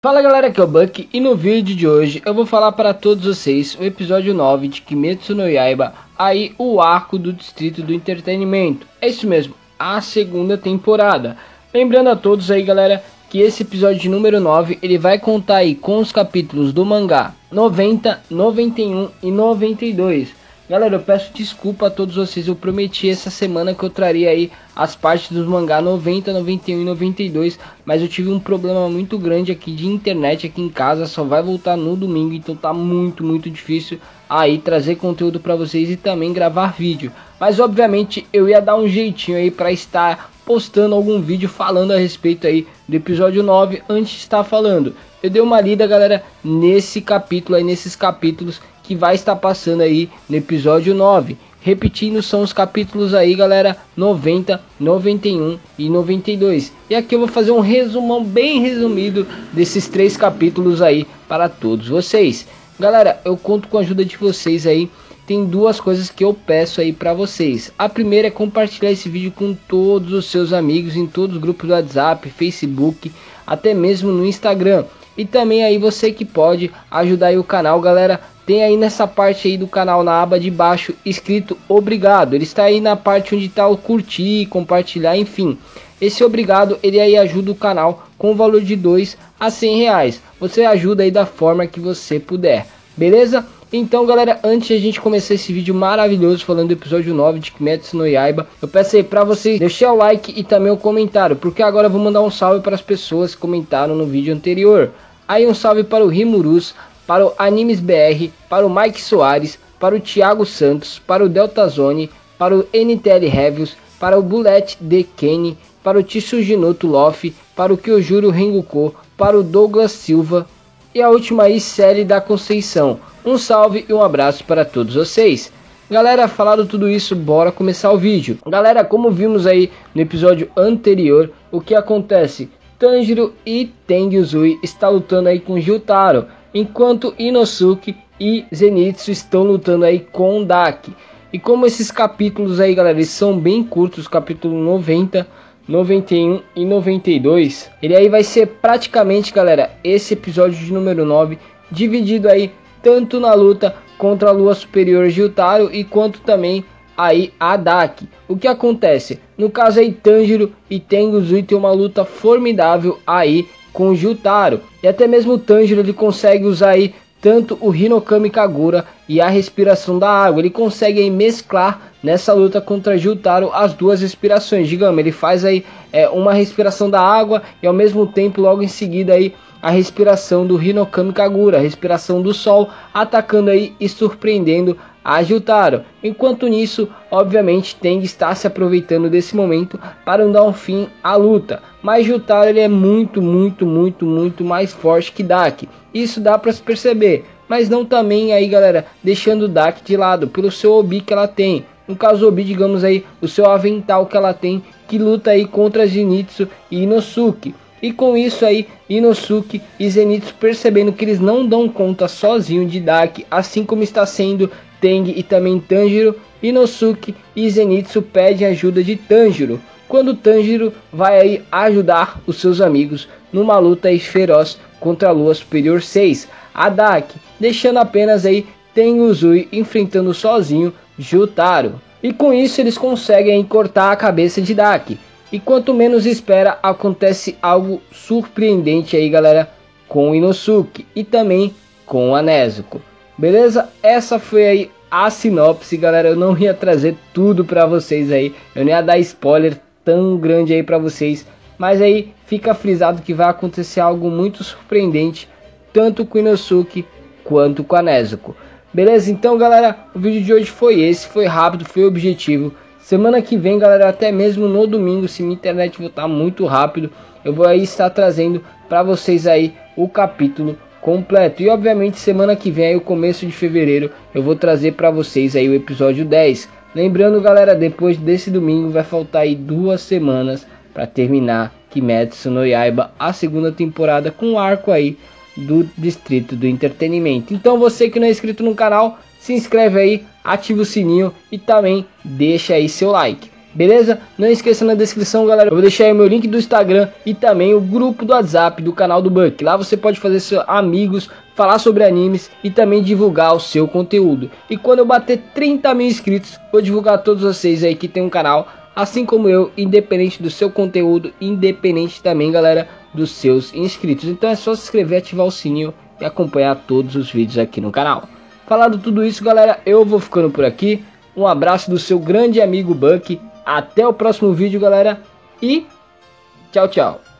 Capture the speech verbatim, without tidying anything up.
Fala galera, aqui é o Buck e no vídeo de hoje eu vou falar para todos vocês o episódio nove de Kimetsu no Yaiba, aí o arco do Distrito do Entretenimento. É isso mesmo, a segunda temporada. Lembrando a todos aí galera, que esse episódio de número nove ele vai contar aí com os capítulos do mangá noventa, noventa e um e noventa e dois. Galera, eu peço desculpa a todos vocês, eu prometi essa semana que eu traria aí as partes dos mangá noventa, noventa e um e noventa e dois, mas eu tive um problema muito grande aqui de internet aqui em casa, só vai voltar no domingo, então tá muito, muito difícil aí trazer conteúdo para vocês e também gravar vídeo. Mas obviamente eu ia dar um jeitinho aí para estar postando algum vídeo falando a respeito aí do episódio nove antes de estar falando. Eu dei uma lida galera nesse capítulo aí, nesses capítulos que vai estar passando aí no episódio nove. Repetindo, são os capítulos aí galera, noventa, noventa e um e noventa e dois. E aqui eu vou fazer um resumão bem resumido desses três capítulos aí para todos vocês. Galera, eu conto com a ajuda de vocês aí. Tem duas coisas que eu peço aí para vocês. A primeira é compartilhar esse vídeo com todos os seus amigos, em todos os grupos do WhatsApp, Facebook, até mesmo no Instagram. E também aí você que pode ajudar aí o canal, galera. Tem aí nessa parte aí do canal, na aba de baixo, escrito obrigado. Ele está aí na parte onde está o curtir, compartilhar, enfim. Esse obrigado, ele aí ajuda o canal com o valor de dois a cem reais. Você ajuda aí da forma que você puder, beleza? Então galera, antes de a gente começar esse vídeo maravilhoso falando do episódio nove de Kimetsu no Yaiba, eu peço aí pra vocês deixar o like e também o comentário, porque agora eu vou mandar um salve para as pessoas que comentaram no vídeo anterior. Aí um salve para o Rimurus, para o Animes B R, para o Mike Soares, para o Thiago Santos, para o Delta Zone, para o N T L Reviews, para o Bullet de Kenny, para o Tsujinoto Lofi, para o Kyojuro Rengoku, para o Douglas Silva e a última aí, Série da Conceição. Um salve e um abraço para todos vocês. Galera, falado tudo isso, bora começar o vídeo. Galera, como vimos aí no episódio anterior, o que acontece? Tanjiro e Tengyuzui está lutando aí com Gyutaro, enquanto Inosuke e Zenitsu estão lutando aí com Daki. E como esses capítulos aí, galera, eles são bem curtos, capítulo noventa, noventa e um e noventa e dois, ele aí vai ser praticamente, galera, esse episódio de número nove, dividido aí tanto na luta contra a Lua Superior Gyutaro e quanto também aí a Daki. O que acontece? No caso aí, Tanjiro e Tengyuzui tem uma luta formidável aí com Gyutaro. E até mesmo o Tanjiro ele consegue usar aí tanto o Hinokami Kagura e a respiração da água. Ele consegue aí mesclar nessa luta contra Gyutaro as duas respirações. Digamos, ele faz aí é, uma respiração da água e ao mesmo tempo logo em seguida aí a respiração do Hinokami Kagura, a respiração do sol, atacando aí e surpreendendo a Gyutaro. Enquanto nisso, obviamente, Tengi está se aproveitando desse momento para dar um fim à luta. Mas Gyutaro ele é muito, muito, muito, muito mais forte que Daki. Isso dá para se perceber. Mas não também aí, galera, deixando Daki de lado pelo seu Obi que ela tem. No caso Obi, digamos aí, o seu avental que ela tem, que luta aí contra Zenitsu e Inosuke. E com isso aí, Inosuke e Zenitsu percebendo que eles não dão conta sozinho de Daki, assim como está sendo Tengi e também Tanjiro, Inosuke e Zenitsu pedem ajuda de Tanjiro. Quando Tanjiro vai aí ajudar os seus amigos numa luta aí feroz contra a Lua Superior seis, a Daki, deixando apenas aí Tengyuzui enfrentando sozinho Gyutaro. E com isso eles conseguem cortar a cabeça de Daki. E quanto menos espera, acontece algo surpreendente aí, galera, com o Inosuke e também com a Nezuko. Beleza? Essa foi aí a sinopse, galera. Eu não ia trazer tudo pra vocês aí. Eu não ia dar spoiler tão grande aí pra vocês. Mas aí fica frisado que vai acontecer algo muito surpreendente, tanto com o Inosuke quanto com a Nezuko. Beleza? Então, galera, o vídeo de hoje foi esse. Foi rápido, foi objetivo. Semana que vem, galera, até mesmo no domingo, se minha internet voltar muito rápido, eu vou aí estar trazendo para vocês aí o capítulo completo. E obviamente semana que vem, aí, o começo de fevereiro, eu vou trazer para vocês aí o episódio dez. Lembrando, galera, depois desse domingo vai faltar aí duas semanas para terminar Kimetsu no Yaiba, a segunda temporada, com o arco aí do Distrito do Entretenimento. Então você que não é inscrito no canal, se inscreve aí, ativa o sininho e também deixa aí seu like. Beleza? Não esqueça, na descrição, galera, eu vou deixar aí o meu link do Instagram e também o grupo do WhatsApp do canal do Buck. Lá você pode fazer seus amigos, falar sobre animes e também divulgar o seu conteúdo. E quando eu bater trinta mil inscritos, vou divulgar a todos vocês aí que tem um canal, assim como eu, independente do seu conteúdo, independente também, galera, dos seus inscritos. Então é só se inscrever, ativar o sininho e acompanhar todos os vídeos aqui no canal. Falado tudo isso, galera, eu vou ficando por aqui. Um abraço do seu grande amigo Buck. Até o próximo vídeo, galera, e tchau, tchau.